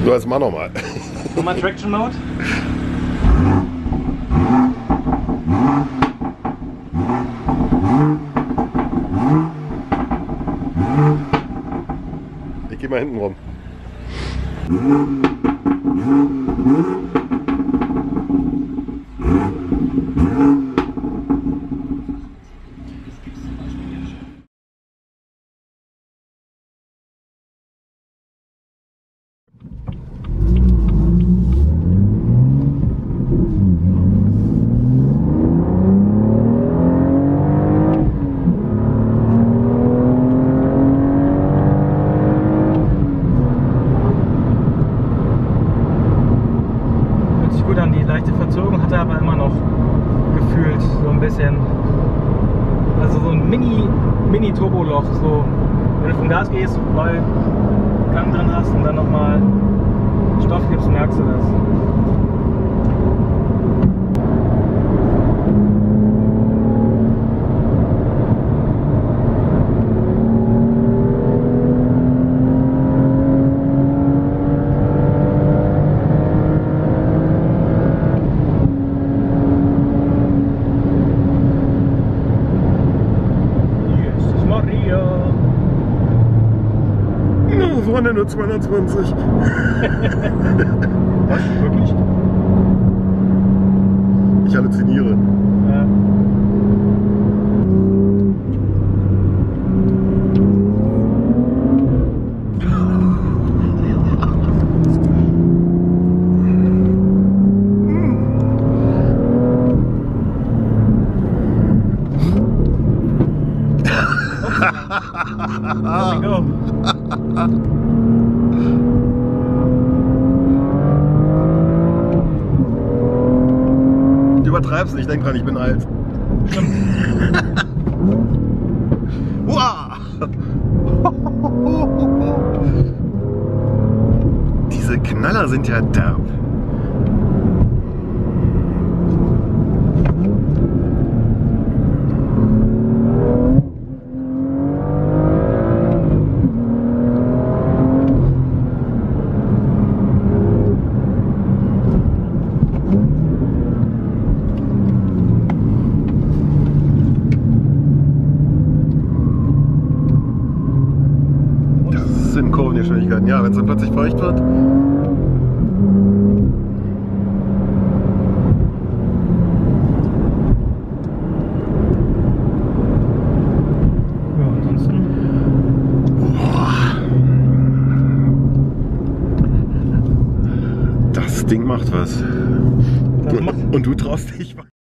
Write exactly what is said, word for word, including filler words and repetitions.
So, jetzt mach nochmal. Nochmal Traction Mode. Ich geh mal hinten rum. Gut an, die leichte Verzögerung hat er aber immer noch gefühlt so ein bisschen, also so ein Mini Mini Turboloch, so wenn du vom Gas gehst, weil Gang drin hast und dann nochmal Stoff gibst, merkst du das. Vorne nur zweihundertzwanzig. Was? Wirklich? Ich halluziniere. Ja. There we go. Du übertreibst nicht, denk dran, ich bin alt. Wow. Diese Knaller sind ja derb. In Kurvengeschwindigkeiten, ja, wenn es dann plötzlich feucht wird. Ja, ansonsten. Boah. Das Ding macht was. Das macht Und du traust dich.